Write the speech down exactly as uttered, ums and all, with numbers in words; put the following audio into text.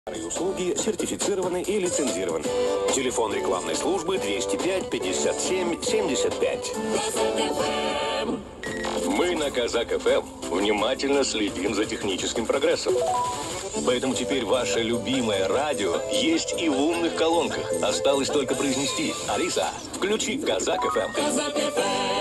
Услуги сертифицированы и лицензированы. Телефон рекламной службы двести пять пятьдесят семь семьдесят пять. Мы на Казак эф эм внимательно следим за техническим прогрессом. Поэтому теперь ваше любимое радио есть и в умных колонках. Осталось только произнести: Алиса, включи Казак эф эм.